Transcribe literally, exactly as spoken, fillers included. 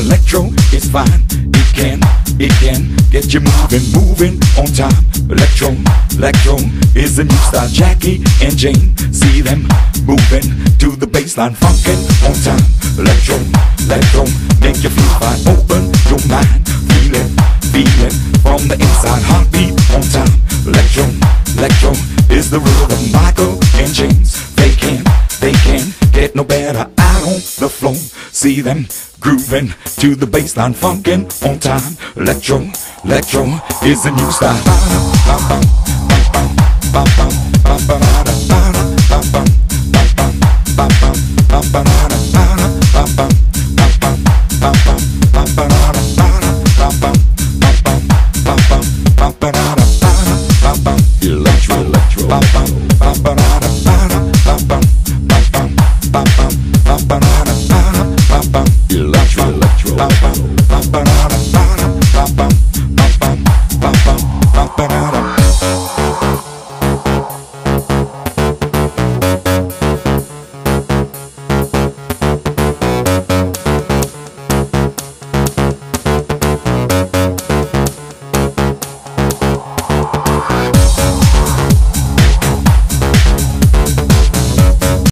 electro is fine. It can, it can get you moving, moving on time. Electro, electro is the new style. Jackie and Jane, see them moving to the baseline, funkin' on time. Electro, electro, make you feel fine. Open your mind, feel it, feel it from the inside. Heartbeat on time. Electro, electro is the rhythm. Michael and James, they can, they can get no better out on the floor. See them grooving to the baseline, funkin' on time. Electro, electro is the new style.